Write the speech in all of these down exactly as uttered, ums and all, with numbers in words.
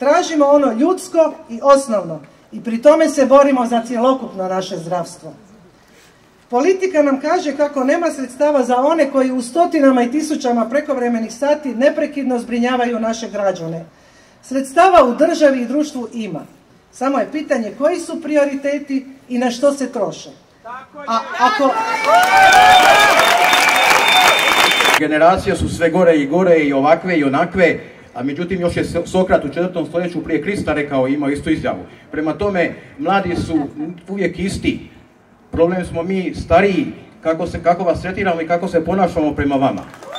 Tražimo ono ljudsko i osnovno i pri tome se borimo za cjelokupno naše zdravstvo. Politika nam kaže kako nema sredstava za one koji u stotinama i tisućama prekovremenih sati neprekidno zbrinjavaju naše građane. Sredstava u državi i društvu ima. Samo je pitanje koji su prioriteti i na što se troše. A ako... Generacije su sve gore i gore i ovakve i onakve, a međutim još je Sokrat u četvrtom stoljeću prije Krista rekao, imao istu izjavu. Prema tome, mladi su uvijek isti. Problem smo mi stariji, kako, se, kako vas tretiramo i kako se ponašamo prema vama.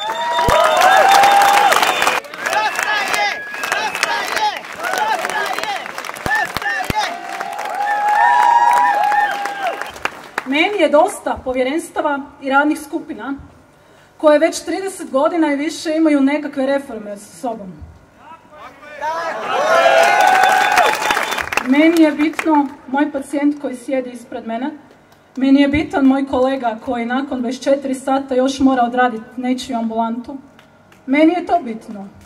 Meni je dosta povjerenstava i radnih skupina koje već trideset godina i više imaju nekakve reforme sa sobom. Meni je bitno moj pacijent koji sjedi ispred mene, meni je bitan moj kolega koji nakon dvadeset četiri sata još mora odraditi nečiju ambulantu. Meni je to bitno.